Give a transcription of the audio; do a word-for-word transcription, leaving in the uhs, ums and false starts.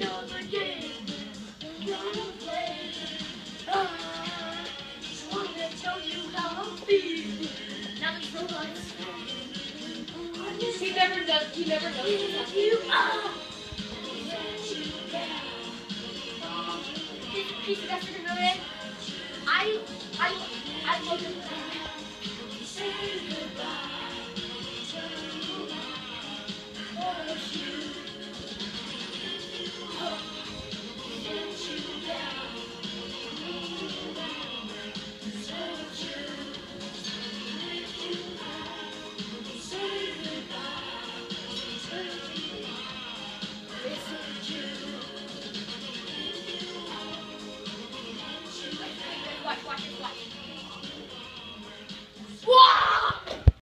know the game. Gonna play. I just wanna tell you how I'm feeling. Now there's robots. He never does. He never does. If you are, let you down. This piece of dust in the middle. I, I, I love it. Say goodbye.